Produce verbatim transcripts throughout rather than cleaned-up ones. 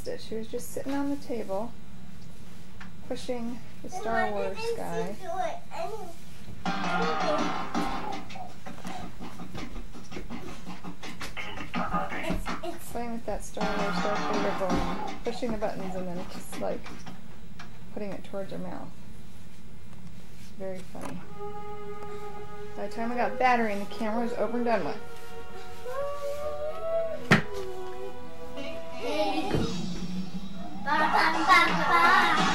missed it. She was just sitting on the table, pushing the Star Wars guy. It's, it's Playing with that Star Wars Darth Vader balloon, pushing the buttons and then just like putting it towards her mouth. Very funny. By the time I got battery and the camera was over and done with. ba, ba, ba, ba.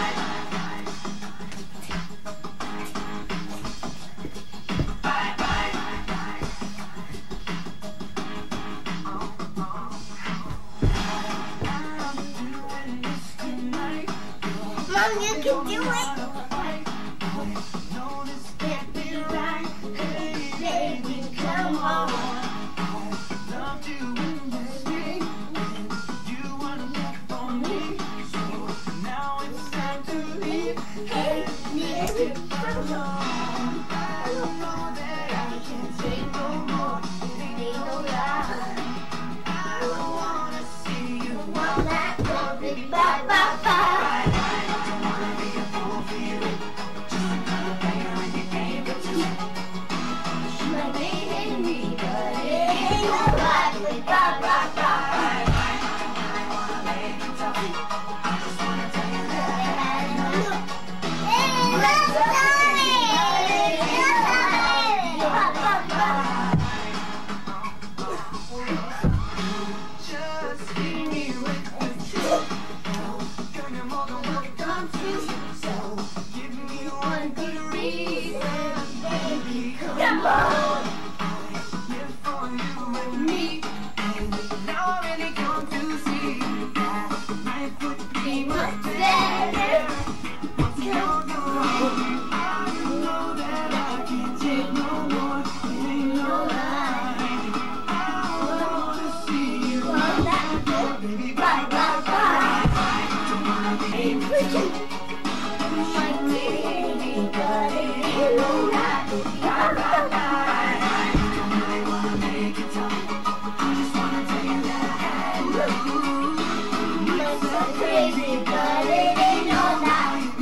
Mom, you can do it. Can't be right, baby, come on. Love you in the street. You want to for me, so now it's time to leave. Hey, baby, come on. I don't know that I can take no more. It ain't no lie. I don't wanna see you want that baby, bye, bye, bye. Come on! Here for you and me. Now I really come to see that life would be much better. What's going on? I know that I can't take no more. It ain't no lie. I wanna see you on that good baby. Bye, bye, bye. Don't wanna be pushing. My baby, but it ain't no lie. Bye, bye, bye. Crazy, but it ain't no lie.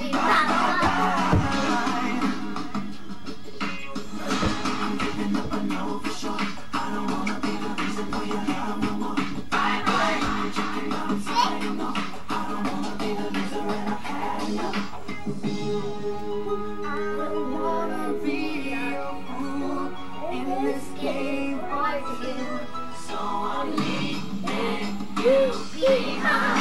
I'm giving up, I know for sure. I don't wanna be the reason for your love no more. Bye bye. I'm checking out, I'm saying no. I don't wanna be the loser and I've had enough. I don't wanna be a fool in this game for you. So I'm leaving you behind.